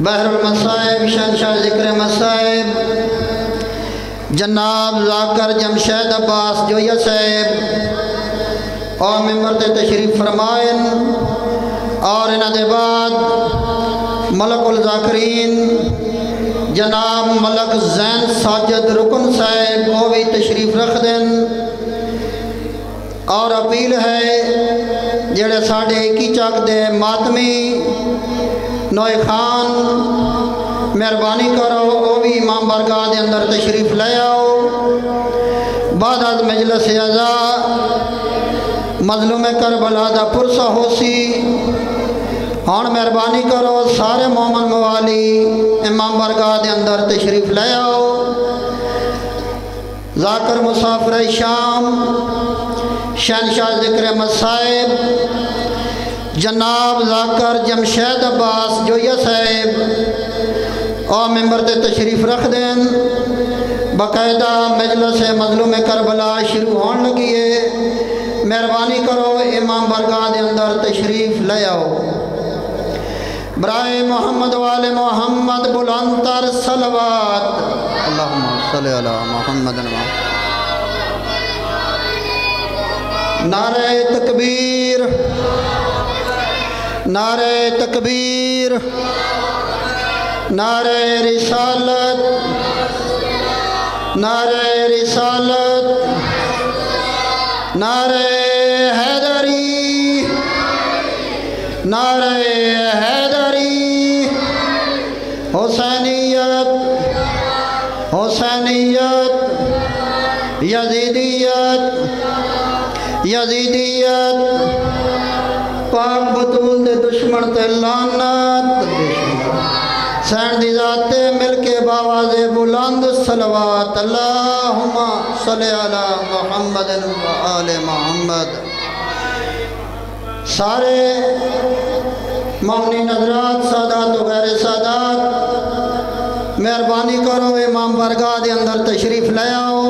بحر المصائب شہنشاہ ذکر مصائب جناب ذاکر جمشید عباس جویہ صاحب اور ممبر تے تشریف فرمائن اور انہ دے بعد ملک الذاکرین جناب ملک زین ساجد رکن صاحب وہ بھی تشریف رکھ دیں اور اپیل ہے جڑے ساڑھے کی چاک دے ماتمی نوئے خان مہربانی کرو وہ بھی امام بارگاہ دے اندر تشریف لے آؤ بعد از مجلس عزا مظلوم کربلا دا پرسہ ہو سی اور مہربانی کرو سارے مومن موالی امام بارگاہ دے اندر تشریف لے آؤ ذاکر مسافر شام شہنشاہ ذکر مصائب جناب ذاکر جمشید عباس جویہ صاحب اور ممبر تے تشریف رکھ دیں باقاعدہ مجلس مظلوم کربلا شروع ہون لگی ہے مہربانی کرو امام بارگاہ دے اندر تشریف لے آؤ برائے محمد وآل محمد بلندتر صلوات اللہم صلی علی محمد نعرہ تکبیر نعرہ تکبیر نعرہ رسالت نعرہ رسالت نعرہ حیدری نعرہ حیدری حسینیت حسینیت یزیدیت یزیدیت پاک بطول دے دشمن تے لعنت سین دی ذات مل کے باواز بلند صلوات اللہم صلی علی محمد و آل محمد سارے مومنین حضرات سادات و غیر سادات مہربانی کرو امام بارگاہ دے اندر تشریف لے آؤ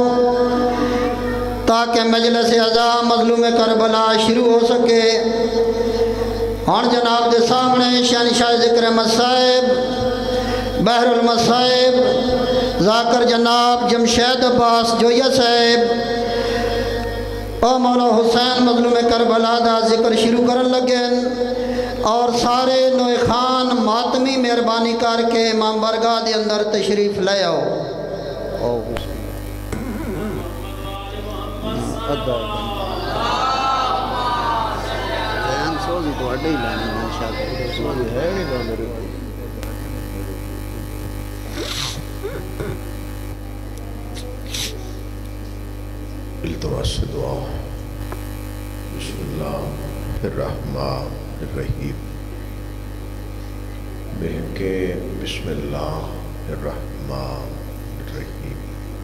تاکہ مجلس عزا مظلوم کربلا شروع ہو سکے اور جناب دے سامنے شہنشاہ ذکر مصائب بحر المصائب ذاکر جناب جمشید عباس جویہ صاحب اور مولا حسین مظلوم کربلا دا ذکر شروع کرن لگیں اور سارے نوئے خان ماتمی مہربانی کر کے امام بارگاہ دے اندر تشریف لے آؤ التماس دعا بسم اللہ الرحمن الرحیم بہن کے بسم اللہ الرحمن الرحیم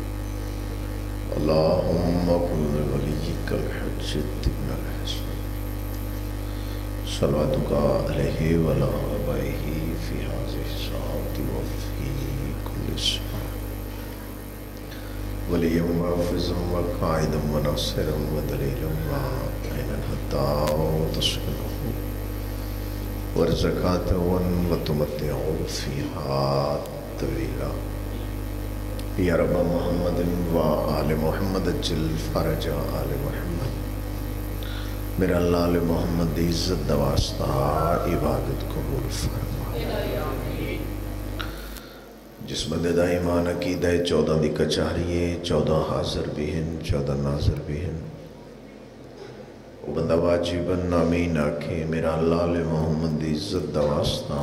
اللہم کن ولیک الحجت ابن الحسن صلواتک علیہ وعلی آبائہ فی هذه الساعة وفی کل ساعة ولیا وحافظا وقائدا وناصرا ودلیلا وعینا حتی تسکنہ ورزقات وتمتع فیہا طویلا یا رب محمد و آل محمد اجل فرج آل محمد میرا اللہ آل محمد دی عزت دواسطہ عبادت قبول فرما جس بندے دا ایمان عقیدہ 14 دی کچاریے 14 حاضر بھی ہیں 14 ناظر بھی ہیں وہ بندہ واجباً آمین آکھے میرا اللہ علیہ محمد دی عزت دواسطہ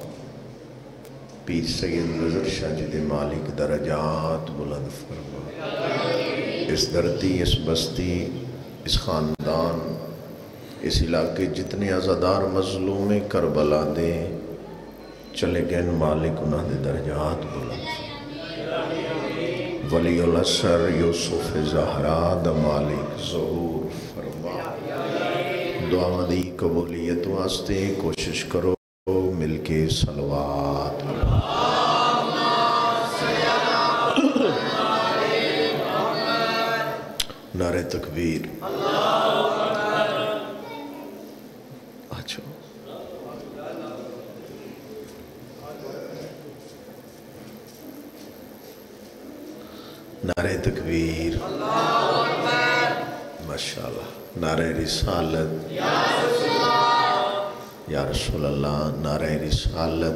پیر سید نظر شاہ جد مالک درجات بلند فرما اس دھرتی اس بستی اس خاندان اس علاقے جتنے عزادار مظلوم کربلا دے چلے گئے مالک انہاں دے درجات بلند ولی الاسر یوسف زہرا دا مالک ظہور فرما دعا مدی قبولیت واسطے کوشش کرو مل کے صلوات نعرہ تکبیر اچھا नारे तकबीर, माशाअल्लाह, नारे रिसालत, या रसूल अल्लाह, नारे रिसालत,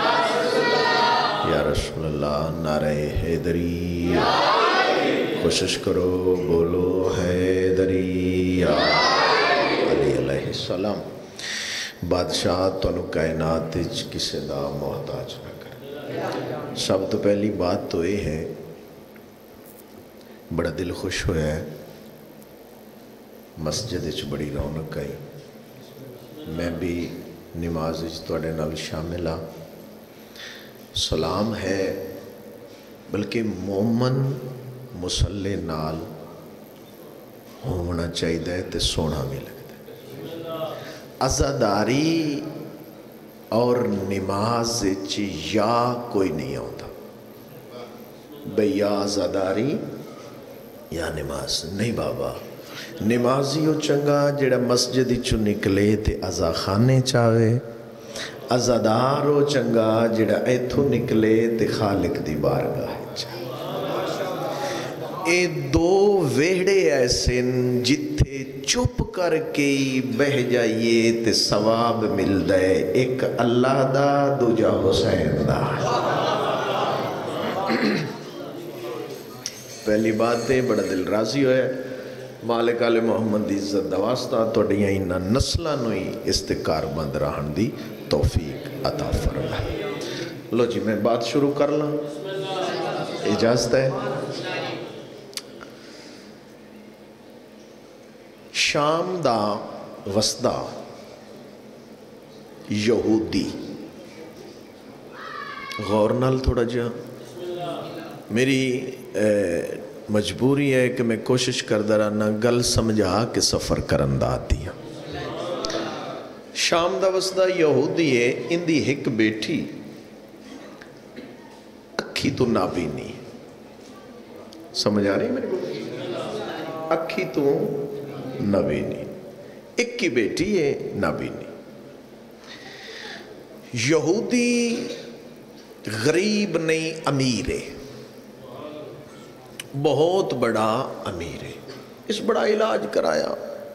या रसूल अल्लाह, नारे हैदरी, कोशिश करो बोलो हैदरी अली अलैहिस्सलाम। बादशाह तुहानू कायनात विच किसे दा मोहताज ना करे। सब तो पहली बात तो ये है, बड़ा दिल खुश होया है, मस्जिद विच बड़ी रौनक आई, मैं भी नमाज विच तुहाडे नाल शामिल हाँ। सलाम है, बल्कि मोमन मुसल्ले नाल होना चाहिए तो सोना भी लगता है। अज़ादारी और नमाज विच या कोई नहीं आता बई या अज़ादारी या नमाज नहीं। बाबा नमाजी वो चंगा जिहड़ा मस्जिद चो निकले तो अज़ा खाने चावे, अज़ादार वो चंगा जिहड़ा इथों निकले तो खालिक दी बारगाह चाहे। ये दो वेहड़े ऐसे जिथे चुप करके बह जाइए तो सवाब मिलता है, एक अल्लाह दा दूजा हुसैन दा। पहली बात है बड़ा दिल राजी होया, मालिक आले मोहम्मद दी इज्जत दा वास्ता तुहाडियां इन्हां नस्लां नूं ही इस्तिकारबंद रहण दी तौफीक अता फरमाए। लो जी मैं बात शुरू कर ला, इजाजत है। शाम दा वसदा यहूदी, गौर नाल थोड़ा जा, मेरी मजबूरी है कि मैं कोशिश करता रहना गल समझा के सफ़र करन दा आती हाँ। शाम दा वसदा यहूदी है, इंदी हिक बेटी अखी तो नाबीनी, समझ आ रही मेरे को, अखी तो नाबीनी, एक की बेटी है नाबीनी। यहूदी गरीब नहीं अमीर है, बहुत बड़ा अमीर है। इस बड़ा इलाज कराया,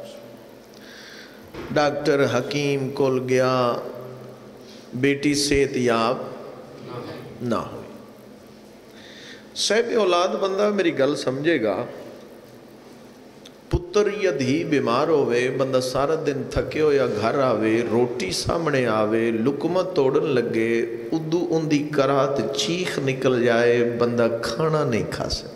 डॉक्टर हकीम कोल गया, बेटी सेहतयाब ना हुई। साहिब औलाद बंदा मेरी गल समझेगा, पुत्र या धी बीमार होवे, बंदा सारा दिन थके होया घर आवे, रोटी सामने आवे, लुकमा तोड़न लगे, उदू उंदी करात चीख निकल जाए, बंदा खाना नहीं खा सकता।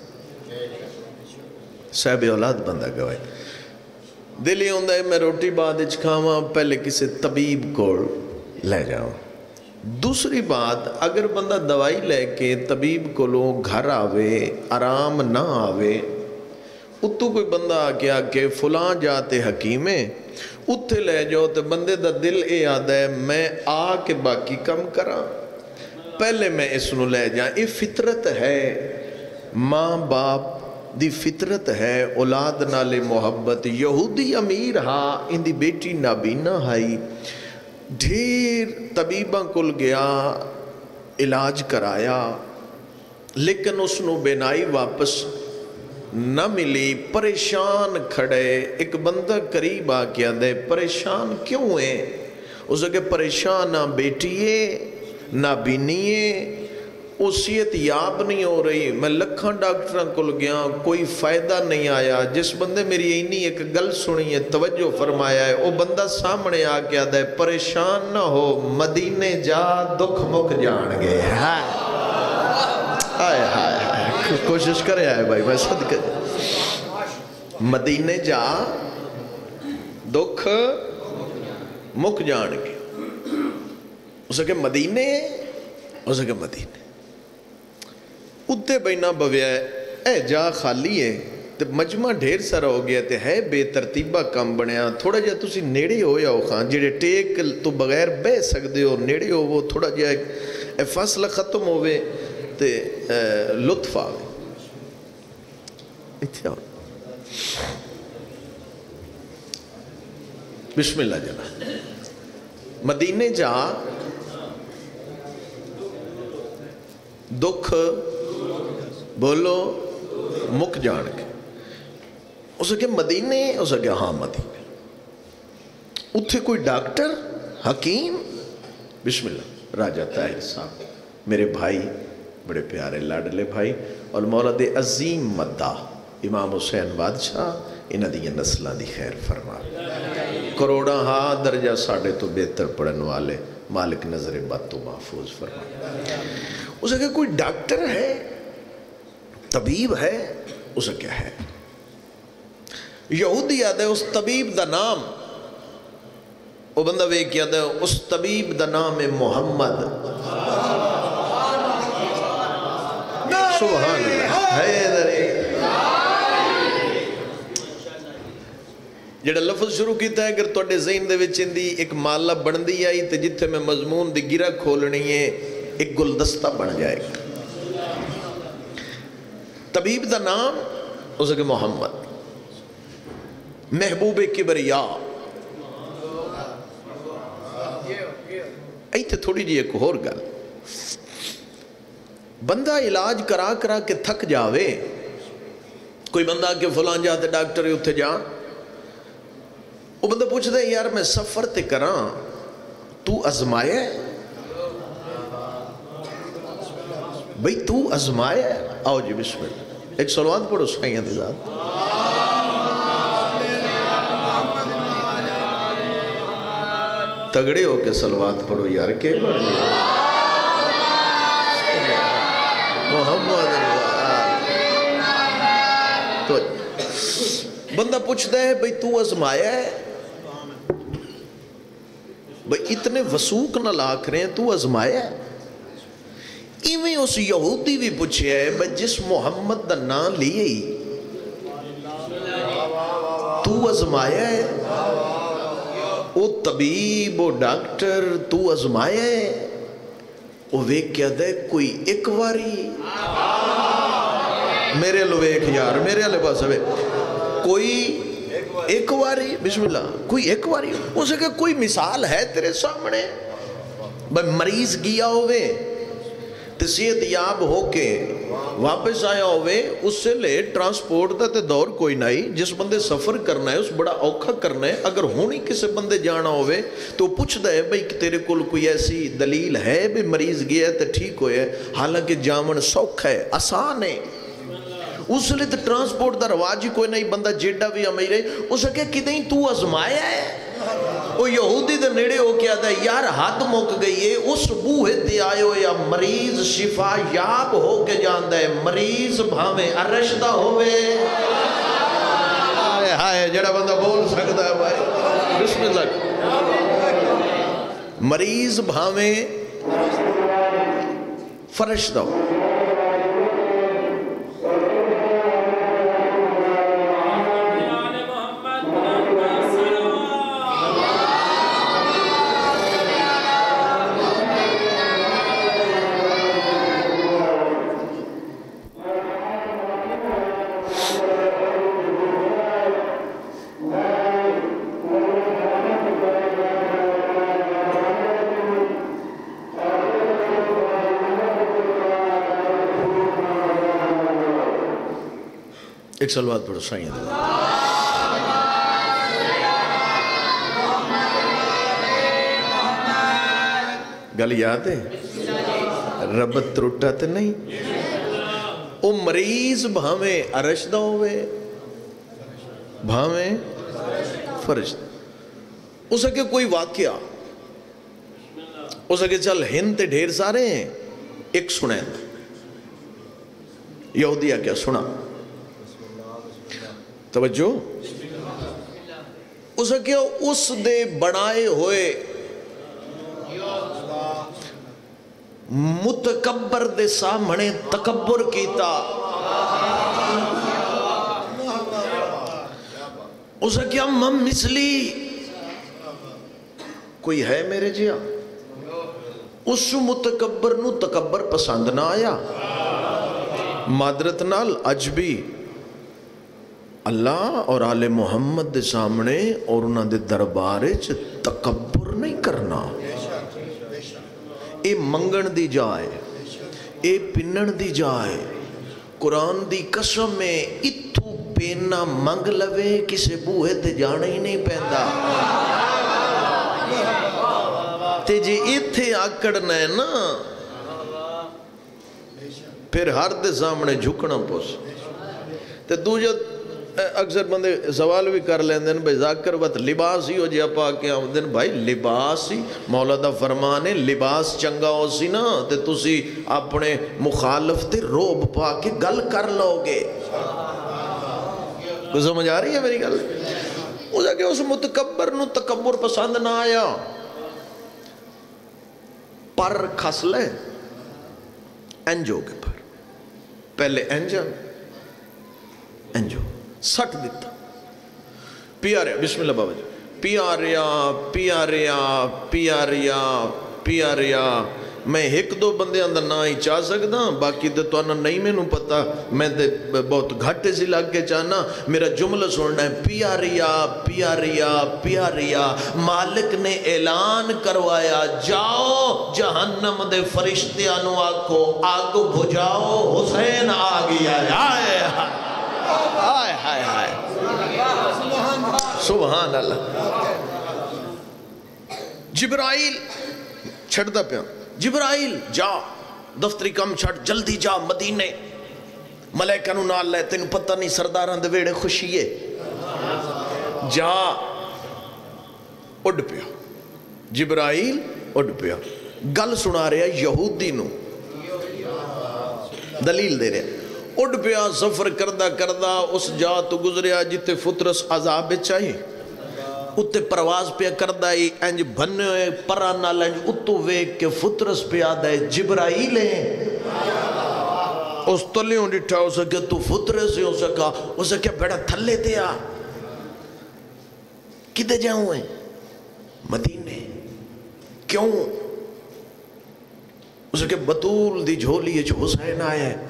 साहिब औलाद बंदा गवाए, दिल ही होंदा है मैं रोटी बाद खावा, पहले किसी तबीब को ले जाओ। दूसरी बात, अगर बंदा दवाई लेके तबीब को घर आवे, आराम ना आवे, उत्तू कोई बंदा आके फुलां जाते हकीमे उत्थे ले जाओ, तो बंदे दा दिल ये आता है मैं आके बाकी कम करा, पहले मैं इसनू ले जा। ये फितरत है, माँ बाप दी फितरत है, औलाद नाले मोहब्बत। यहूदी अमीर हा, इंदी बेटी नाबीना हाई, ढेर तबीबा कुल गया, इलाज कराया, लेकिन उसनू बेनाई वापस न मिली। परेशान खड़े, एक बंदा करीब आके आदे परेशान क्यों है? उसके परेशान ना बेटीए ना बीनीए, उसियत याब नहीं हो रही, मैं लखा डॉक्टर को गया, कोई फ़ायदा नहीं आया। जिस बंदे मेरी इन्नी एक गल सुनी है, तवज्जो फरमाया है, वो बंदा सामने आके आदा है परेशान ना हो, मदीने जा दुख मुक जान गए। हाय हाय हाय, कोशिश करे आए भाई, मैं सदके मदीने जा दुख मुक जान गए। उसके मदीने, उसके मदीने उत्ते बैना बव्या है, जा खाली है तो मजमा ढेर सारा हो गया, तो है बेतरतीबा कम बनया। थोड़ा जिहा तुसी नेड़े हो जाओ, खां जेड़े टेक तो बगैर बह सकते हो, नेड़े हो वो थोड़ा जिहा फासला खत्म होवे ते लुत्फ आवे। इत्थे आओ, बिस्मिल्लाह जना, मदीने जा दुख बोलो مک جان کے اس کے مدینے اس کے ہاں مدینے اتھے کوئی ڈاکٹر حکیم بسم اللہ راجہ طاہر صاحب میرے بھائی بڑے پیارے لاڈلے بھائی اور مولا دے عظیم مدہ امام حسین بادشاہ انہاں دی نسلہ دی خیر فرما کروڑا ہاں درجہ ساڑھے تو بہتر پڑھن والے مالک نظر بد تو محفوظ فرما اسے کہ کوئی ڈاکٹر ہے طبیب ہے اسے کیا ہے یہودی یاد ہے اس طبیب دا نام وہ بندہ وے کیا ہے اس طبیب دا نام ہے محمد سبحان اللہ حیدر جڑا لفظ شروع کیتا ہے اگر توڑے ذہن دے وچن دی ایک مالا بن دی آئی تے جتھے میں مضمون دی گرہ کھولنی ہے ایک گلدستہ بن جائے گا طبیب دا نام اسے کہ محمد محبوب کبریا ایتے تھوڑی جی ایک اور گل بندہ علاج کرا کرا کے تھک جاوے کوئی بندہ کہ فلان جاتے ڈاکٹر ہی اتھے جا وہ بندہ پوچھتا ہے یار میں سفر تے کران تو ازمائے بھئی تو ازمائے آؤ جی بسم اللہ ایک صلوات پڑھو سائیاں دے ذات تگڑے ہو کے صلوات پڑھو یار کے پڑھ لیا محمد تو بندہ پوچھتا ہے بھئی تو ازمایا ہے بھئی اتنے وسوق نہ لاکھ رہے ہیں تو ازمایا ہے ایویں اس یہودی بھی پوچھے ہے بھئی جس محمد دا نام لیے ہی تو ازمایا ہے او طبیب او ڈاکٹر تو ازمایا ہے وہ ویک کیا دے کوئی ایک واری میرے لو ایک یار میرے لے پاس ہے کوئی ایک واری بسم اللہ کوئی ایک واری اسے کہ کوئی مثال ہے تیرے سامنے بھئی مریض گیا ہوئے صحت یاب ہو کے واپس آیا ہوئے اس سے لے ٹرانسپورٹ دا تے دور کوئی نہیں جس بندے سفر کرنا ہے اس بڑا اوکھا کرنا ہے اگر ہونی کسے بندے جانا ہوئے تو پوچھ دے بھئی تیرے کول کوئی ایسی دلیل ہے بھی مریض گیا ہے تے ٹھیک ہوئے حالانکہ جامن سوکھ ہے آسان ہے اس لئے تے ٹرانسپورٹ دا رواج ہی کوئی نہیں بندہ جیڈا بھی امیر ہے اسے کہ کدیں تو ازمایا ہے وہ یہودی دے نیڑے ہو کیا دا یار حد مک گئی ہے اس بوہے تے آئے ہو یا مریض شفا یاب ہو کے جاندہ ہے مریض بھامے ارشدہ ہوئے آئے ہائے جڑا بندہ بول سکتا ہے بھائی بسم اللہ مریض بھامے فرشدہ ہو ایک صلوات پڑھو سائیں دے گل یاد ہے ربط ترٹا تے نہیں او مریض بھامیں ارشدہ ہوئے بھامیں فرشدہ اسے کہ کوئی واقعہ اسے کہ چل ہند تے ڈھیر سارے ہیں ایک سنیں یہودیہ کیا سنا توجہ اسے کیا اس دے بڑھائے ہوئے متکبر دے سامنے تکبر کیتا اسے کیا مم مثلی کوئی ہے میرے جیا اس متکبر نو تکبر پسند نہ آیا معذرت نال عجبی اللہ اور آل محمد دے سامنے اور انہاں دے دربارے چھ تکبر نہیں کرنا اے منگن دی جائے اے پنن دی جائے قرآن دی قسم میں اتھو پینا منگ لوے کسے بوہے تے جانا ہی نہیں پہندا تے جی اتھے آکڑنا ہے نا پھر ہر دے سامنے جھکنا پوس تے دوجہ اکثر بندے سوال بھی کر لیندن بھائی ذاکر وقت لباس ہی ہو جا پا کے آمدن بھائی لباس ہی مولا دا فرمان ہے لباس چنگا ہو سی نا تے تسی اپنے مخالف تے روب پا کے گل کر لو گے کوئی سمجھ آ رہی ہے میری گل ہو جا کہ اس متکبر نو تکبر پسند نہ آیا پر کھس لے انجو کے پر پہلے انجو سٹ دیتا پیا رہا بسم اللہ بابا جی پیا رہا میں ایک دو بندے اندر نہ ہی چاہ سکتا باقی تو انہوں نہیں میں نو پتا میں بہت گھٹے سے لگ کے چاہنا میرا جملہ سننا ہے پیا رہا مالک نے اعلان کروایا جاؤ جہنم دے فرشتیانو آکو آگ بھجاؤ حسین آگیا ہائے سبحان اللہ جبرائیل چھڑ دا پیا جبرائیل جا دفتری کم چھڑ جلدی جا مدینے ملائکہ نو نال لے تینو پتہ نہیں سرداران دے ویڑے خوشی ہے جا اڈ پیا جبرائیل اڈ پیا گل سنا رہا یہودی نو دلیل دے رہا اڈ پیا سفر کردہ اس جا تو گزریا جتے فطرس عذاب چاہیے اتے پرواز پیا کردہ ہی انج بھنے ہوئے پرانا لنج اتو ویک کے فطرس پیا دے جبرائیل ہیں اس تلیوں ڈٹھا ہو سکے تو فطرس ہی ہو سکا ہو سکے بیڑا تھلے دیا کدے جاؤں ہیں مدینے کیوں اسے کہ بطول دی جھولی ہے جو حسین آیا ہے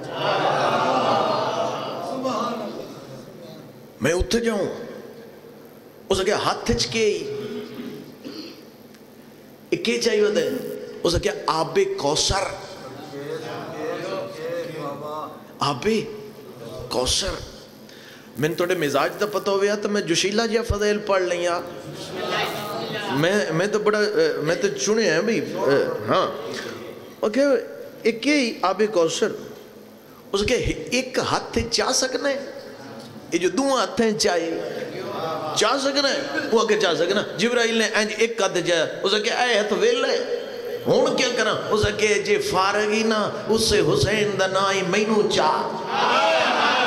میں اتھے جاؤں اسے کہ ہاتھ چکے اکے چاہیے ہوتا ہے اسے کہ آب کوثر آب کوثر میں نے توڑے مزاج دا پتہ ہویا تو میں جوشیلہ جیا فضائل پڑھ لیا میں تو بڑا میں تو چنے ہیں بھی ہاں اوکے ایک ہی آب کوثر اس کے ایک ہاتھ چاہ سکنا ہے یہ جو دو ہاتھیں چاہ سکنا ہے وہ آگے چاہ سکنا جبرائیل نے ایک ہاتھ چاہا اسے کہ اے ہاتھ ویل ہے ہون کیا کرنا اسے کہ جے فارغی نا اس سے حسین دا نائی مینو چاہ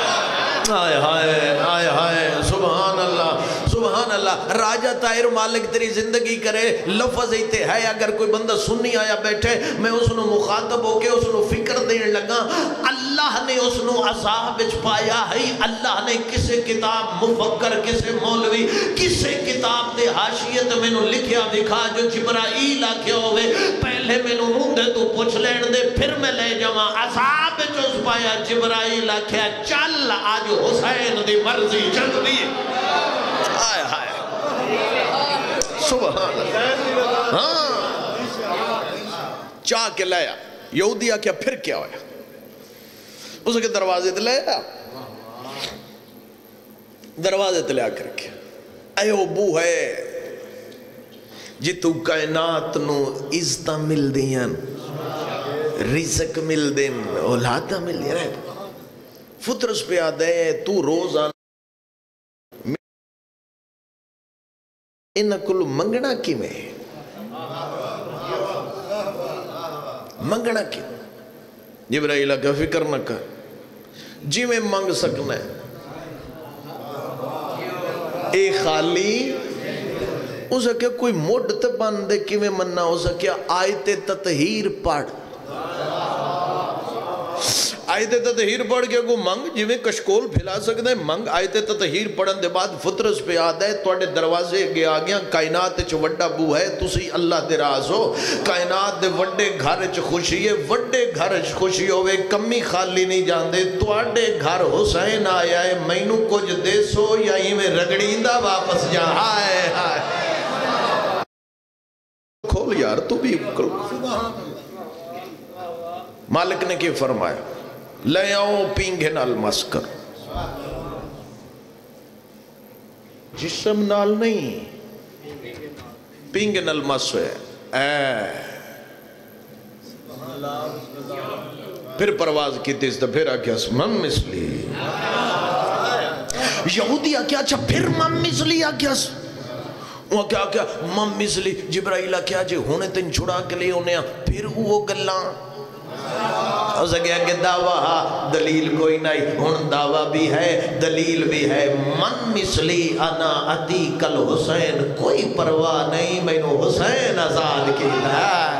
آئے سبحان اللہ راجہ طاہر مالک تیری زندگی کرے لفظ ایتے ہے اگر کوئی بندہ سنی آیا بیٹھے میں اس نے مخاطب ہو کے اس نے فکر دینے لگا اللہ نے اس نے عذاب بچ پایا ہے اللہ نے کسے کتاب مفکر کسے مولوی کسے کتاب دے حاشیت میں نے لکھیا دکھا جو جبرائیل آکھے ہوئے پہلے میں نے مندے تو پوچھ لین دے پھر میں لے جاؤں عذاب بچ اس پایا جبرائیل آکھے چل آج حسین دی مرضی چل دی آئے سبحان اللہ چاہ کے لیا یہودیہ کیا پھر کیا ہویا اسے کے دروازے تے لیا دروازے تے لیا کر کے اے ابو ہے جی تو کائنات نو عزتہ مل دین رزق مل دین اولادہ مل دین فطرس پہ آدھے تو روزانہ انہا کلو منگنا کی میں منگنا کی جبرائیلہ کا فکر نہ کر جی میں منگ سکنا ہے اے خالی اسے کیا کوئی موڈ تے باندے کی میں مننا اسے کیا آیت تطہیر پڑھ آیت تطہیر پڑھ کے کو منگ جی میں کشکول پھیلا سکتے ہیں منگ آیت تطہیر پڑھن دے بعد فطرس پہ آدھا ہے توڑے دروازے گے آگیا کائنات چھ وڈا بو ہے تسی اللہ دے راز ہو کائنات دے وڈے گھر چھ خوشی ہے وڈے گھر چھ خوشی ہوئے کمی خالی نہیں جان دے توڑے گھر حسین آیا ہے مینو کچھ دے سو یا ہی میں رگڑیندہ واپس جا آئے کھول یار تو بھی مالک نے کی فرمایا لے آؤ پینگے نال مس کر، جسم نال نہیں، پینگے نال مس ہوئے پھر پرواز کی تیز تو پھر آکیا من مثلی، یہودی آکیا اچھا پھر من مثلی آکیا وہ کیا کیا من مثلی، جبرائیل آکیا جی ہونے تین چھڑا کے لئے ہونے پھر وہ گلان اسے کیا کہ دعویٰ دلیل کوئی نہیں، ہن دعویٰ بھی ہے دلیل بھی ہے، من مثلی انا عتیق الحسین، کوئی پرواہ نہیں میں نے حسین آزاد کی ہے۔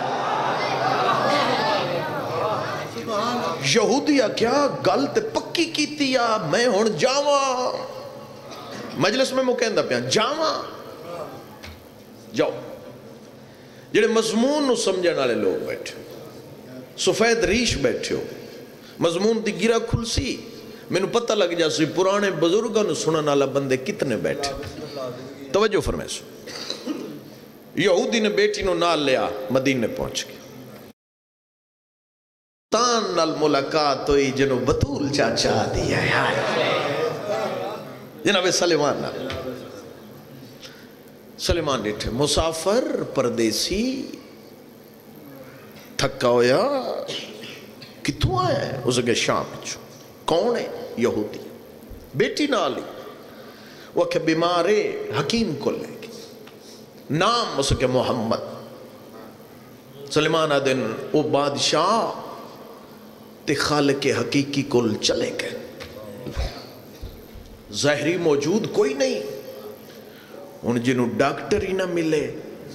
یہودیہ کیا گلت پکی کیتی یا میں ہن جاواں، مجلس میں مکہندہ پیا جاواں، جاؤ جڑے مضمون نو سمجھن والے لوگ بیٹھے سفید ریش بیٹھے ہو، مضمون دی گرہ کھل سی، میں نے پتہ لگ جا سی پرانے بزرگوں نے سنن والا بندے کتنے بیٹھے۔ توجہ فرمائے سو، یہودی نے بیٹی نو نال لیا مدینے پہنچ گیا، تان نال ملاقات ہوئی جنو بطول چاچا دیا ہے جناب سلیمان نال، سلیمان ڈیٹھے مسافر پردیسی تھکا ہویا کتوں آیا ہے، اسے کہ شام چھو، کون ہے؟ یہودی، بیٹی نالی وہ کہ بیمارے حکیم کو لے گی، نام اسے کہ محمد، سلیمان آدن وہ بادشاہ تے خالق حقیقی کل چلے گئے، ظاہری موجود کوئی نہیں، ان جنہوں ڈاکٹر ہی نہ ملے،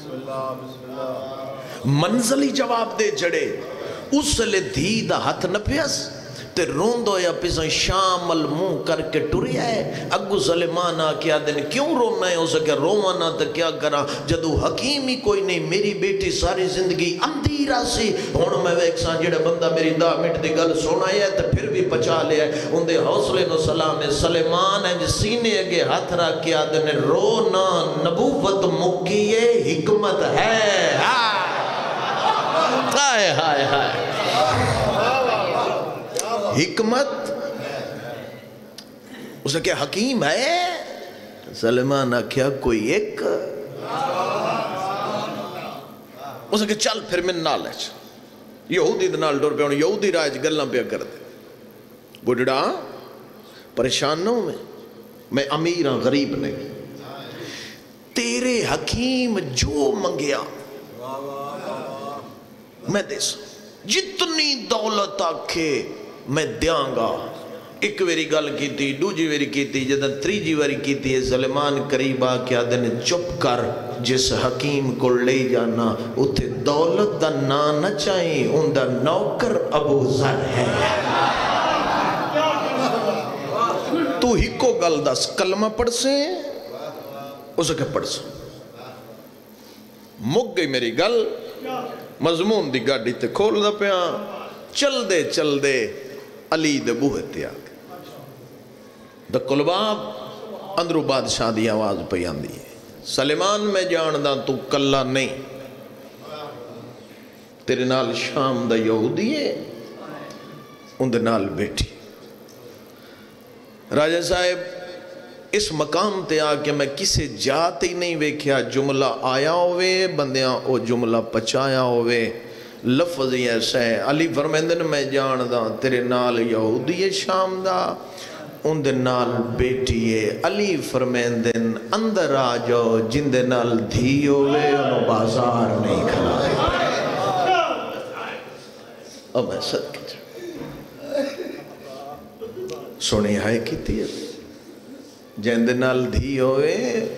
منزلی جواب دے جڑے، اس لئے دھی دا ہاتھ نہ پیس، تے روندو یا پیساں شامل منہ کر کے ٹوری ہے، اگو سلیمان آکیا دن کیوں رونا ہے، اسے کہ روانا تا کیا کرا، جدو حکیم ہی کوئی نہیں، میری بیٹی ساری زندگی اندھیرہ سی، ہون میں ایک سان جڑا بندہ میری 10 منٹ دی گل سونا ہے تو پھر بھی پچا لیا ہے، ان دے حوصلے نو سلام ہے، سلیمان ہے جس سینے اگے ہاتھ رکھ کیا دن رونا نبوت مکیے حکمت ہے، ہائے ہائے ہائے حکمت، اسے کیا حکیم ہے؟ سلیمان آکھیا کوئی ایک، اسے کہ چل پھر میں نال ہے، یہودی دنال ڈور پہ ہونے، یہودی راج گلنا پہ کر دے، بڑھڑا پریشان ہوں میں امیر ہاں غریب نہیں، تیرے حکیم جو منگیا میں دے سا، جتنی دولت آکھے میں دیاں گا، ایک ویری گل کی تھی، دوجی ویری کی تھی، جدن تریجی ویری کی تھی، سلیمان قریبا کیا دن چپ کر، جس حکیم کو لے جانا اتھے دولت دا نہ چاہیں، ان دا نوکر ابو ذر ہے، تو ہی کو گل دس کلمہ پڑھ سے اسے کہ پڑھ سے، مک گئی میری گل، مضمون دی گاڑی تے کھول دا پیا، چل دے علی دے بوہے تے آگے، دا قلباب اندرو بادشاہ دی آواز پہ آندی ہے، سلیمان میں جاندہ تو کلہ نہیں، تیرے نال شام دا یہودی ہے، ان دے نال بیٹھی، راجہ صاحب اس مقام تے آکے میں کسے جاتے ہی نہیں ویکھیا، جملہ آیا ہوئے بندیاں او جملہ پچایا ہوئے، لفظ ہی ایسا ہے، علی فرمیندن میں جاندہ تیرے نال یہودی ہے شام دا، ان دے نال بیٹی ہے، علی فرمیندن اندر آ جاؤ جن دے نال دھی ہوئے انہوں بازار نہیں کھلا ہے، اب میں صدقے سنی ہے کی تھی جن دے نال دھی ہوئے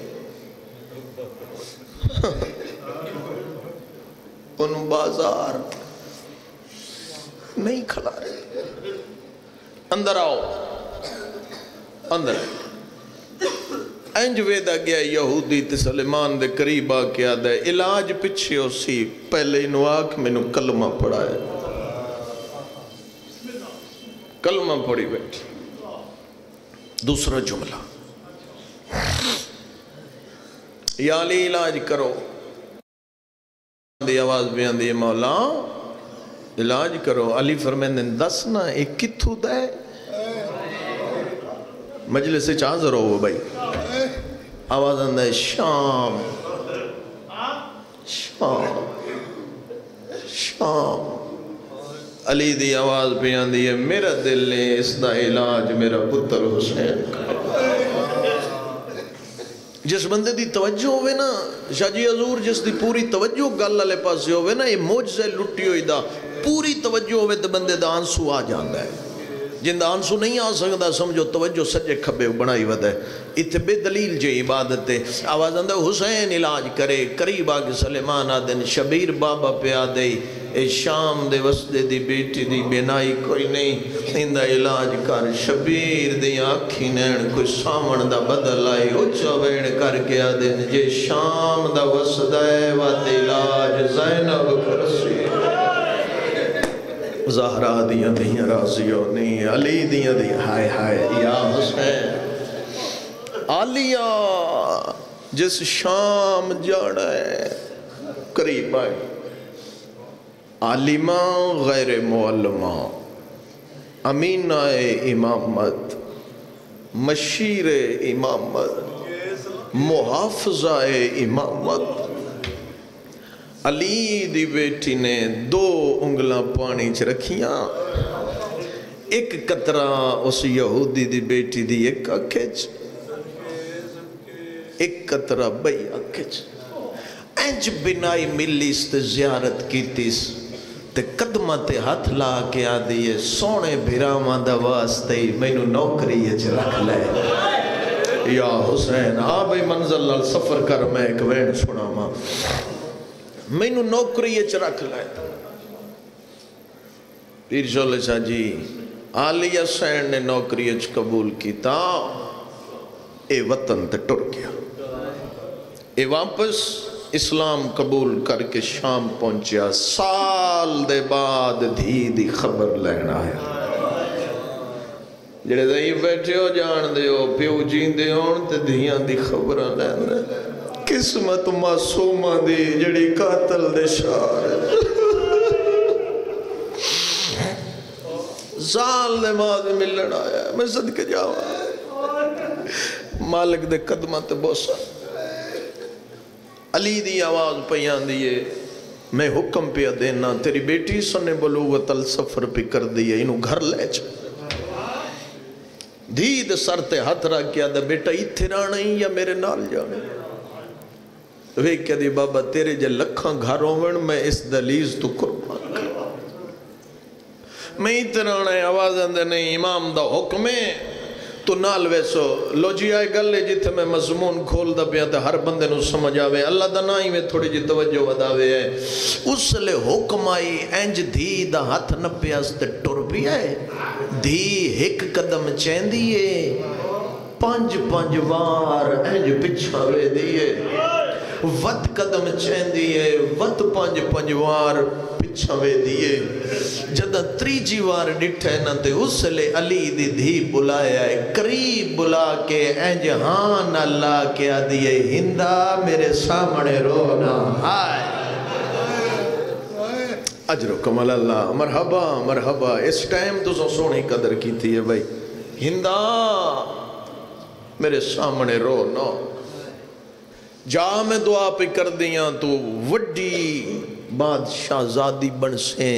انہوں بازار نہیں کھلا رہے، اندر آؤ اندر انج ویدہ گیا یہودی تے سلیمان دے قریب آکیا دے علاج پچھے ہو سی، پہلے انہوں آکھ میں انہوں کلمہ پڑھا ہے، کلمہ پڑھی بیٹھی، دوسرا جملہ یا علی علاج کرو، دی آواز بھی آندی ہے مولا علاج کرو. علی فرمیندے دس نا ایک کتھو دا ہے. مجلس سے حاضر ہو بھائی. آواز آندہ ہے شام شام شام. علی دی آواز پہ آندی ہے میرا دل نے اس دا علاج میرا پتر حسین کا. جس بندے دی توجہ ہوئے نا شاہ جی حضور جس دی پوری توجہ گل والے پاسے ہوئے نا یہ معجزہ لٹی ہوئی دا پوری توجہ ہوئے تو بندے دا آنسو آ جاندہ ہے. جن دا آنسو نہیں آ سکتا سمجھو توجہ سجے کھبے بنائی ود ہے. اتنے بے دلیل جے عبادت ہے. آواز آندہ حسین علاج کرے. قریب آگے سلیمان آدن شبیر بابا پہ آدھے اے شام دے وسدے دی بیٹی دی بینائی کوئی نہیں اندہ علاج کر. شبیر دی آکھی نین کوئی سامن دا بدل آئی اچھا وین کر کے آدن جے شام دا وسدے وات علاج زینب کرسی. زہرا دیاں دیاں راضیوں نہیں علی دیاں دیاں ہائے ہائے یا حسین. علیہ جس شام جانا ہے قریب آئے. عالمہ غیر معلمہ امینہ امامت مشیر امامت محافظہ امامت. علی دی بیٹی نے 2 انگلاں پانی چ رکھیاں. ایک قطرہ اس یہودی دی بیٹی دی ایک اکھچ ایک قطرہ بئی اکھچ. انج بنائی ملیس تے زیارت کیتیس تے قدمہ تے ہاتھ لا کے آدھی ہے سونے بھرامان دا واسطے میں نو نوکری اچ رکھ لے. یا حسین بھئی منزل لال سفر کر میں ایک وین سنا ماں میں نو نوکری اچ رکھ لے. پیر شولے شاہ جی عالیہ حسین نے نوکری اچ قبول کیتا. اے وطن تے ٹر گیا. اے واپس اسلام قبول کر کے شام پہنچیا. سال دے بعد دھی دی خبر لینا ہے. جڑے دہی بیٹھے ہو جان دے ہو پیو جین دے ہون تے دھیاں دی خبرہ لینا. قسمت معصومہ دی جڑی قاتل دے شار. سال دے بعد ملن آیا میں صدقے جاوا مالک دے قدمہ تے بوسا. علی دی آواز پیان دیئے میں حکم پہ دینا تیری بیٹی سنے بلوغت السفر پہ کر دیئے انہوں گھر لے چا. دھید سر تے ہاتھ رکھ کیا دا بیٹا اتھے رانا ہی یا میرے نال جانے. وہ کہہ دی بابا تیرے جے لکھاں گھر ہوئن میں اس دلیز تو قربان کر. میں اتھے رانا ہے آواز اندے نہیں امام دا حکم ہے تو نال ویسو لو جی آئے گلے جیتے میں مضمون کھول دا پیا تے ہر بندے نو سمجھ آوے. اللہ دا نائی میں تھوڑی جی توجہ وداوے ہے. اس لئے حکم آئی انج دھی دا ہاتھ نپیاس تے ٹر بھی آئے. دھی ایک قدم چین دیئے 5 وار انج پچھاوے دیئے. وط قدم چین دیئے وط 5 وار پچھاوے دیئے. جدہ 3 وار ڈٹھے نا تے اس لئے علی دی دھی بلایا ہے. قریب بلا کے انج ہاں نہ لا کے آدھیے ہندہ میرے سامنے رونا. ہائے اجرکم اللہ مرحبا مرحبا. اس ٹائم تو سونی قدر کی تھی ہے بھائی. ہندہ میرے سامنے رونا. جا میں دعا پہ کر دیاں تو وڈی بادشاہ زادی بن سے.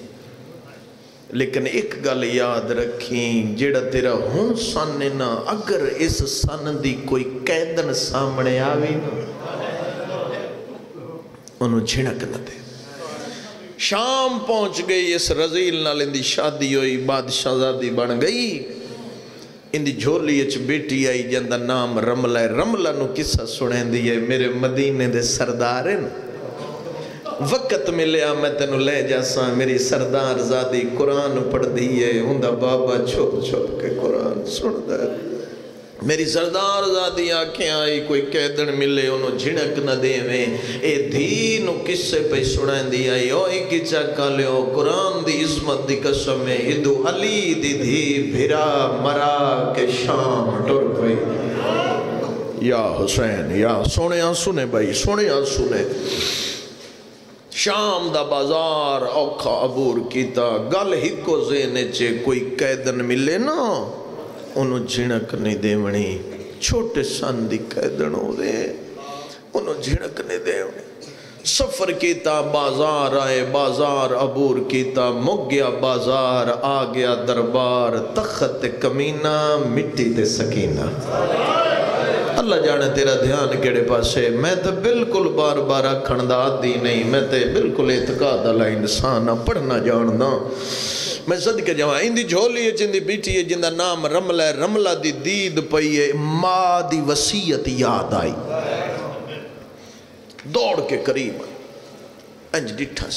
لیکن ایک گل یاد رکھیں جیڑا تیرا ہون سن نا اگر اس سن دی کوئی قیدن سامنے آوی نا انہوں جھنک نہ دے. شام پہنچ گئی اس رزیل نال اندی شادی ہوئی بادشاہ زادی بن گئی. اندی جھولی اچ بیٹی آئی جندہ نام رملہ ہے. رملہ نو قصہ سنیں دیئے میرے مدینے دے سردارن. وقت ملیا میں تینو لے جاساں میری سردار زادی قرآن پڑھ دیئے. ہندہ بابا چھپ چھپ کے قرآن سن دے. میری سردار زادی آنکھیں آئی کوئی قیدن ملے انہوں جھنک نہ دے میں. اے دھی نو کسے پہ سنیں دی آئی اوئی کی چاکا لیو قرآن دی عظمت دی قسم ہے. ادو علی دی دھی بھرا مرا کے شام ٹر گئی. یا حسین یا سونے آن سنے بھائی سونے آن سنے. شام دا بازار اوکھا عبور کیتا گل ہکو زینے چے کوئی قیدن ملے نا انہوں جھنک نہیں دیونی چھوٹے سن دی قیدن ہو دے انہوں جھنک نہیں دیونی سفر کیتا بازار آئے بازار عبور کیتا مگ گیا بازار آ گیا دربار تخت کمینہ مٹی تے سکینہ اللہ جانے تیرا دھیان کیڑے پاسے میں تے بالکل بار بار کھندات دی نہیں میں تے بالکل اعتقاد اللہ انسان پڑھنا جاننا میں صدقے جوان اندی جھولی ہے جندی بیٹی ہے جندہ نام رملہ ہے رملہ دی دید پئی ہے ماں دی وصیت یاد آئی دوڑ کے قریب انج ڈٹھس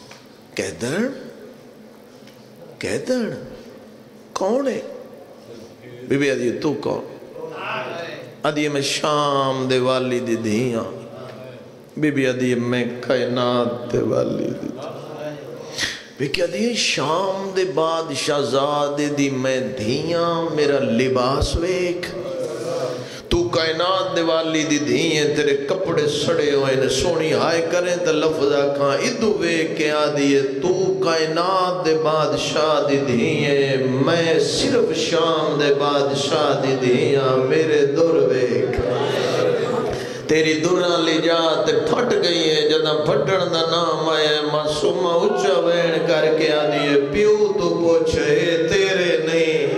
قیدن کون ہے بی بی ادھی تو کون ادھی میں شام دے والی دی دھیاں بی بی ادھی میں کائنات دے والی دی بی بی ادھی شام دے بعد شہزادے دی میں دھیاں میرا لباس ویک تو کائنات دے والی دی دھییں تیرے کپڑے سڑے ہوئے نے سونی ہائے کریں تا لفظہ کھاں ادھو ویک کے آدھیے تو کائنات دے بادشاہ دی دھییں میں صرف شام دے بادشاہ دی دھیاں میرے دور ویک تیری دوران لی جات پھٹ گئی ہے جدہ پھٹن دا نام آئے معصومہ اچھا وین کر کے آدھیے پیو تو پوچھے تیرے نہیں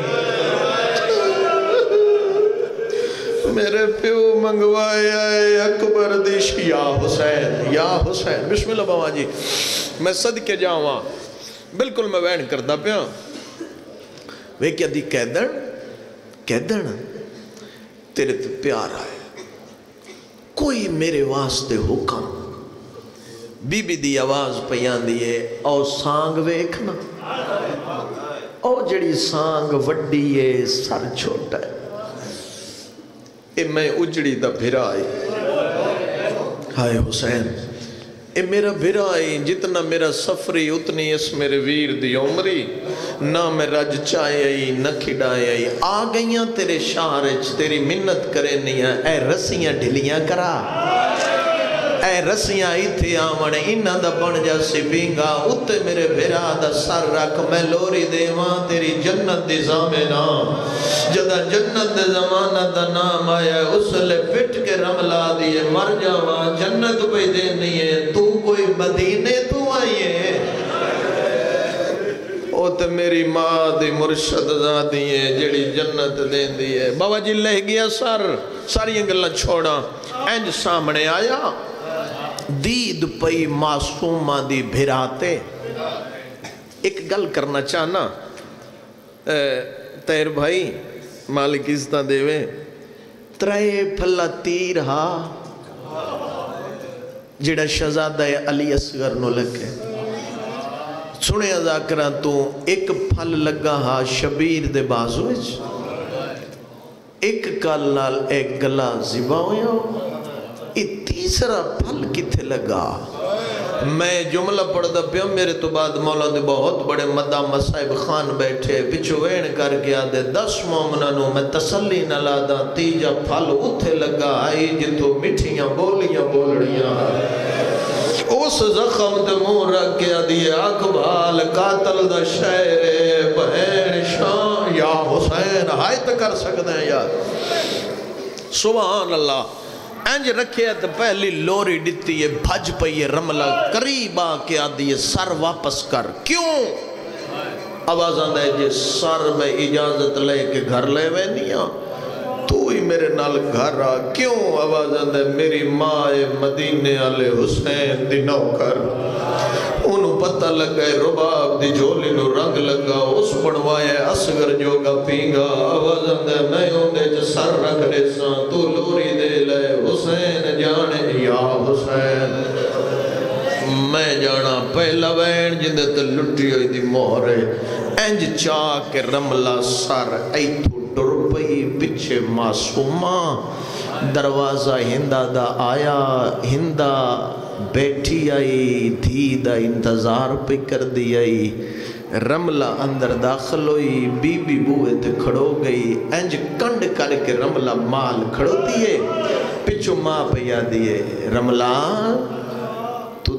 میرے پیو منگوائے آئے اکبر دیش یا حسین بسم اللہ بابا جی میں صدقے جاؤں بالکل میں وین کردہ پیا وہ کیا دی قیدن تیرے تو پیار آئے کوئی میرے واسطے حکم بی بی دی آواز پیان دیئے او سانگ ویکھنا او جڑی سانگ وڈی ہے سر چھوٹا ہے اے میں اجڑی دا بھرائی ہائے حسین اے میرا بھرائی جتنا میرا سفری اتنی اس میرے ویر دی عمری نہ میں رج چائے آئی نہ کھڑائے آئی آ گئیاں تیرے شہرچ تیری منت کرے نہیں اے رسیاں ڈھلیاں کرا اے رسیاں ایتھے آمن انہ دا بن جا سی بینگا اتے میرے بھرا دا سر رکھ میں لوری دیواں تیری جنت دی زامنہ جدہ جنت دے زمانہ دا نام آیا اس لے پٹ کے رملا دیئے مر جاواں جنت پہ دینی ہے تو کوئی مدینے تو آئیے او تے میری ماں دی مرشد ذاتی ہے جڑی جنت دین دیئے بابا جی لہ گیا ساری انگلہ چھوڑا اینج سامنے آیا دید پئی معصومہ دی بھراتے ایک گل کرنا چاہنا تیر بھائی مالک عزتہ دیوے ترائے پھلا تیر ہا جڑا شہزادہ علی اصغر نو لگے سنے ذاکرہ تو ایک پھل لگا ہا شبیر دے بازوج ایک کالنال ایک گلا زبا ہویا تیسرا پھل کتھے لگا میں جملہ پڑھ دا پیا میرے تو بعد مولا دے بہت بڑے مدہ مسائب خان بیٹھے پچھو وین کر گیا دے 10 مومنانوں میں تسلی نہ لادا تیجا پھل اتھے لگا آئی جتو مٹھیاں بولیاں بولڑیاں اس زخم تے مون رکھ گیا دیئے اقبال قاتل دا شہر بہن شاہ یا حسین ہائے تکر سکتے ہیں یا سبحان اللہ انج رکھے تو پہلی لوری ڈتی ہے بھج پئی ہے رملہ قریب آ کے آدھی ہے سر واپس کر کیوں آواز آندہ ہے جی سر میں اجازت لے کے گھر لے وے نہیں تو ہی میرے نال گھر آ کیوں آواز آندہ ہے میری ماں مدینے آلے حسین دی نوکر انہوں پتہ لگا ہے رباب دی جھولی نو رنگ لگا اس بڑھوائے اصغر جو گا پینگا آواز آندہ ہے میں ہوندے جو سر رکھ دے سان تو لوری دے لے حسین جانے یا حسین میں جانا پہلا وین جندے تے لٹی ہوئی دی مہرے انج چاہ کے رملہ سر ایتھو ڈرپئی پچھے معصومہ دروازہ ہندہ دا آیا ہندہ بیٹھی آئی دھی دا انتظار پہ کر دی آئی رملہ اندر داخل ہوئی بی بی بوئے تے کھڑو گئی انج کنڈ کر کے رملہ مال کھڑو دیئے پچھو ماں پہ یا دیئے رملہ تو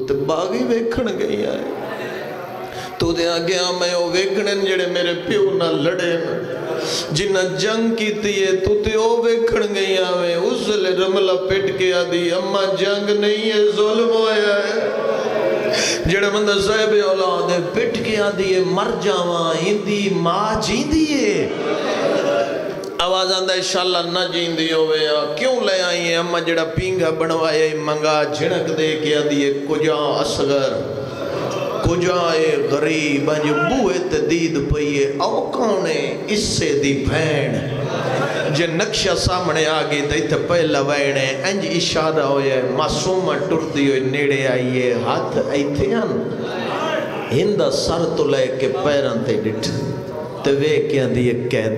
تے باغی ویکھن گئی آئے تو دے آگیا میں او ویکھنن جڑے میرے پیو نہ لڑے جنہ جنگ کی تیئے تو تے او ویکھن گئی آویں اس لے رملہ پٹ کے آدھی اممہ جنگ نہیں ہے ظلم ہویا ہے جڑے مندہ صاحب اولاد پٹ کے آدھی مر جاواں ہندی ماں جیندی ہے آواز آندہ انشاءاللہ نہ جیندی ہوئے کیوں لے آئی ہیں اممہ جڑا پینگا بنوائے منگا جھنک دے کے آدھی کجا اصغر کجا غریب جو بوئے تدید پئیے او کونے اس سے دی بھین جے نقشہ سامنے آگے دیتا پہلا وینے انج اشارہ ہوئے معصومہ ٹردی ہوئے نیڑے آئیے ہاتھ ایتھے ان ہندہ سر تو لے کے پیران تے ڈٹ توے کیا دیئے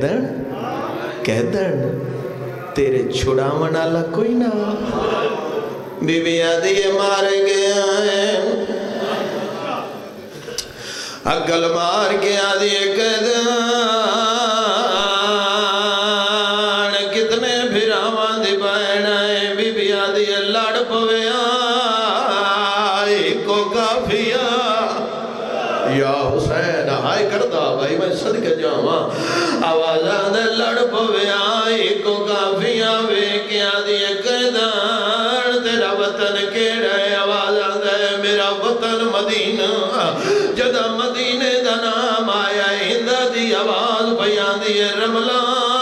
کہدن تیرے چھڑا منالا کوئی نہ بی بی آدھیے مارے گیا ہے اگل مار کے آدھیے کہدن کتنے بھراوان دی بہن آئے بی بی آدھیے لڑ پوے آئے کو کافیا یا حسین ہائے کردہ بھائی میں صدقہ جاواں آوازاں دے لڑ پوے آئے کو کافیا وے کیا دیئے کہدان تیرا وطن کیڑا ہے آوازاں دے میرا وطن مدینہ جدہ مدینے دا نام آیا ہندہ دی آواز بیان دیئے رملہ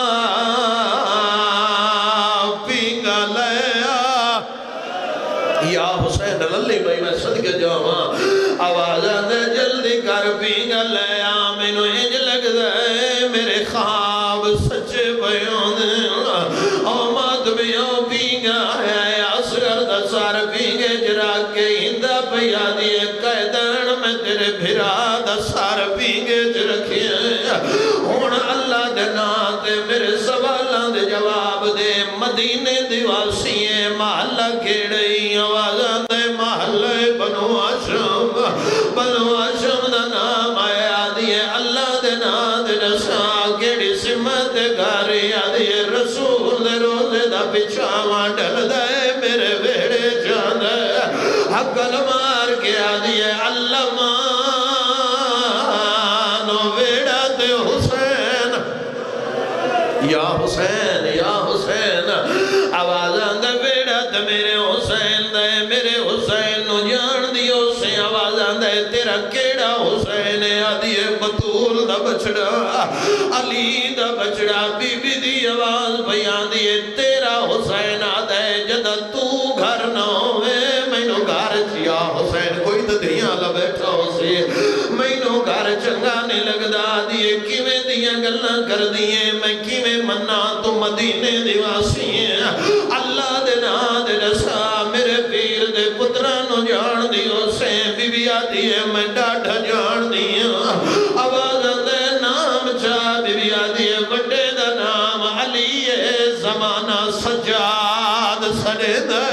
پینگا لیا یا حسین للی بھائی میں صدقہ جاواں آوازاں دے جلدی کر پینگا لیا مینو انج لگ دے میرے خواب سچے بیان آمد بیو پینگا ہے اصغر دا سار پینگے جرا کے ہندہ پیا دیئے قیدن میں تیرے بھرا دا سار پینگے جرکھے ہون اللہ دے ناتے میرے سوالان دے جواب دے مدینے دیواسیے محلہ کیڑئی آوازان دے محلہ بنو ہاشم دا نام آیا دیئے اللہ دے نام دے نسا کیڑی سمت گاری آدھیے رسول دے روزے دا پچھاواں ڈل دے میرے بیڑے جان دے حقل مار کے آدھیے اللہ مانو بیڑا دے حسین یا حسین یا حسین آوازاں دے بیڑا دے میرے حسین دے میرے حسین نو جان دیو سے آوازاں دے تیرا کیڑا حسین آدھیے بطول دا بچڑا علی دا بچڑا بی بی دی آواز بیان دیئے تیرا حسین آدھے جدہ تو گھر نہ ہوئے مینو گھر چیا حسین کوئی تو دیاں لبیٹھا ہو سے مینو گھر چنگا نہیں لگدا دیئے کیویں دیاں گلنا کر دیئے میں کیویں مننا تو مدینے دیواسی ہیں اللہ دے نا دے رسا میرے پیر دے پترانو جان دیو سے بی بی آتی ہے میں ڈاڑھا جان دیاں آواز دے نام چاہ بی بی آتی ہے بڑے دا نام علی زمانہ سجاد سڑے دے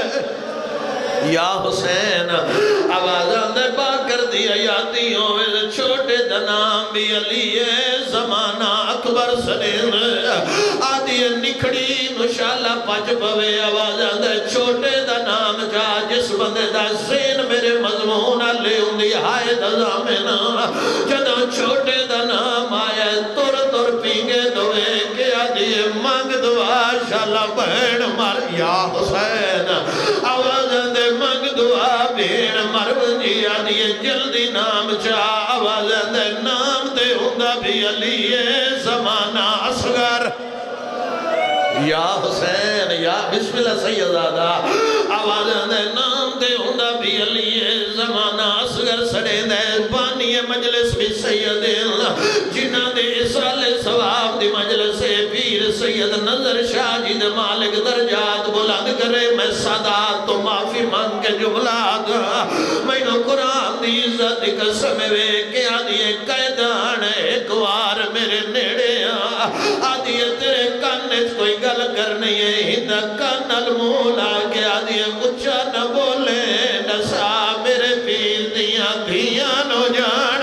یا حسین آوازاں دے با کر دیا یادی ہوئے چھوٹے دا نام بھی علی زمانہ اکبر سنین آدھی نکھڑی نشالہ پچ پوے آوازاں دے چھوٹے دا نام جا جس بندے دا زین میرے مضمون لے اندی ہائے دا زامنہ جدہ چھوٹے دا نام آیا تر تر پینگے دوے کہ آدھی مانگ دعا شالہ بہن مر یا حسین آوازاں دے مانگ دعا بہن مر بنجی آدھی جلدی نام چاہ آوازاں دے نام دے ہوندہ بھی علی زمانہ اصغر یا حسین یا بسم اللہ سیدادہ آوازاں دے نام دے ہوندہ بھی علی زمانہ اصغر سڑے دے بانی مجلس بھی سید جنہ دے اسال ثواب دی مجلس پیر سید نظر شاہ جید مالک درجات بلند کرے میں صدات تو معافی مانگ کے جملات میں نو قرآن دی عزت قسم وے کہ آدھی قیدان ایک وار میرے نیڑے آدھی تیرے کانچ کوئی گل کرنی ہے ہندہ کانل مولا کہ آدھی اچھا نہ بولے نسا میرے پیر دیاں دیاں نو جان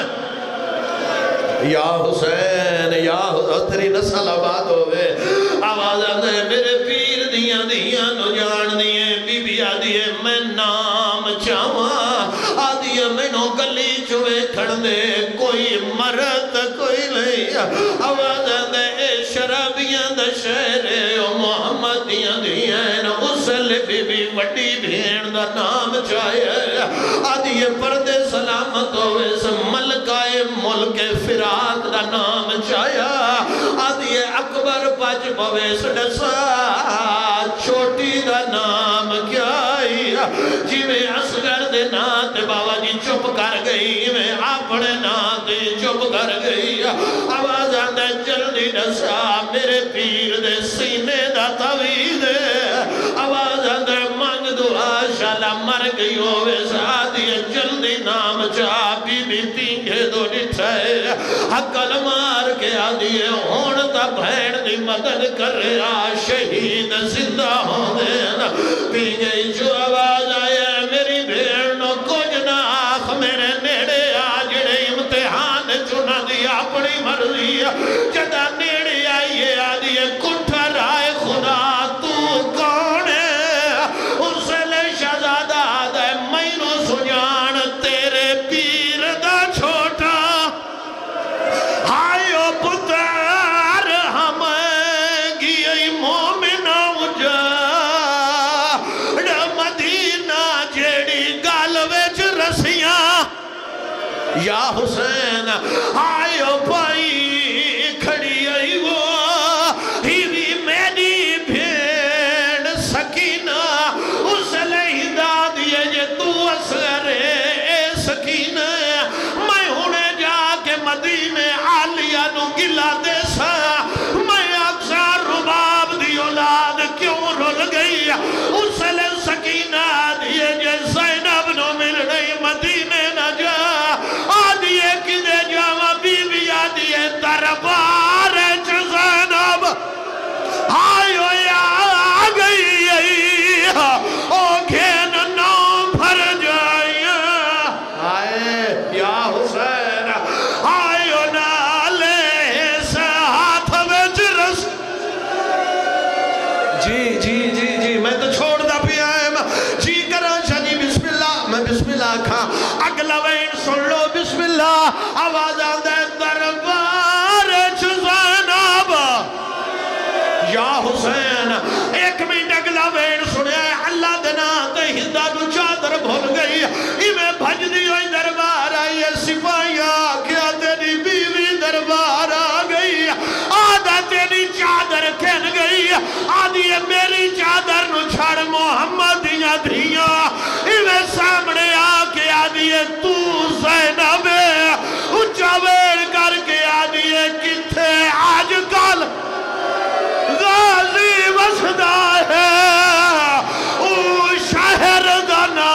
یا حسین یا تیری نسل آباد ہوئے آواز آدھے میرے پیر دیاں دیاں نو جان دیئے بی بی آدھی میں نام چاہاں میں نو گلی چوے کھڑ دے کوئی مرد کوئی نہیں آواز دے شرابیاں دا شہر محمدیاں دیئن اسل بی بی وڈی بھین دا نام چاہے آدھی پردے سلامت ہوئے سے ملکائے ملک فراق دا نام چاہے آدھی اکبر پاچ پوے سے ڈسا چھوٹی دا نام کیا جی میں اصغر دے نات بابا جی چپ کر گئی میں اپنے نات چپ کر گئی آواز آندے جلدی ڈسا میرے پیر دے سینے دا طویل آواز آندے مانگ دعا شالا مر گئی ہوئے سادی جلدی نام چاہ بی بی تینگے دو ڈٹھائے حقل مار کے آدھی ہون تا بھین دی مدد کر رہا شہید زندہ ہوں دینا پی گئی جو آواز آئے میری بھیڑنوں کچھ نہ آخ میرے نیڑے آجڑے امتحان چنا دیا اپنی مرضی جدہ نیڑے آئیے آدھی کٹھر آئے خدا تو کون ہے اس لے شہزادہ آدھے مینو سنیان تیرے پیر دا چھوٹا ہائیو پتر ہمیں گئی مومنہ اجا مدینہ جیڑی گالویچ رسیاں یا حسین آئیو پائی کھڑی آئی وہ ہیوی میری بھیڑ سکینہ اس لئے داد یہ جے تو اصغر اے سکینہ میں ہونے جا کے مدینہ عالیہ نو گلا دے سا میں اکثر رباب دی اولاد کیوں رول گئی اس لئے سکینہ دیئے جے زینب نو مل رہی مدینہ نہ جا آدھیے کدے جاوہ بی بی آدھیے دربار زینب آئیو یا آگئی او گھین نام بھر جائی آئے یا حسین آئیو نالے سے ہاتھ ویچ رس جی میں تو چھوڑ دا پی آئے جی کرانشا جی بسم اللہ میں بسم اللہ کھا اگلا وین سن لو بسم اللہ آواز آدھے دربار زینب یا حسین ایک منٹ اگلا وین سنے اللہ دنا تے ہندہ جو چادر بھول گئی میں بھج دی ہوئی دربار آئی سپاہیا کیا تیری بیوی دربار آ گئی آدھا تیری چادر کھن گئی آدھی میری چادر نو چھڑ محمدیاں دھیاں میں سامنے آ کے آدھی تو زینب اچھا ویر کر کے آدھی کتھے آج کل غازی وسدہ ہے او شہر دنا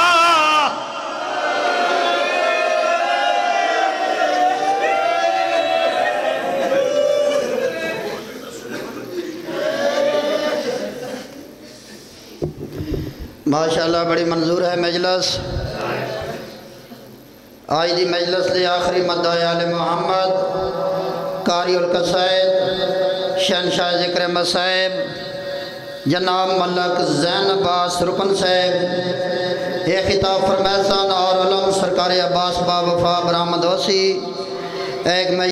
ماشاءاللہ بڑی منظور ہے مجلس آج دی مجلس لے آخری مدعی آل محمد قاری القصائد شہنشاہ ذکر مصائب جناب ملک زین عباس رکن صاحب یہ خطاب فرمیسان اور علم سرکار عباس با وفا برآمد ہوسی ایک